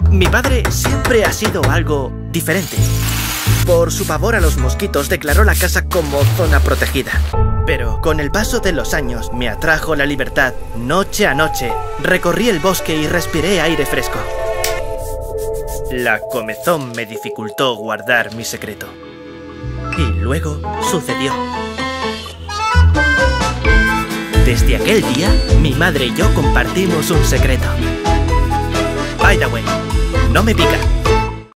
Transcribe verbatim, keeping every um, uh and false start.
Mi padre siempre ha sido algo diferente. Por su pavor a los mosquitos, declaró la casa como zona protegida. Pero con el paso de los años me atrajo la libertad. Noche a noche recorrí el bosque y respiré aire fresco. La comezón me dificultó guardar mi secreto. Y luego sucedió. Desde aquel día, mi madre y yo compartimos un secreto. By the way, no me pica.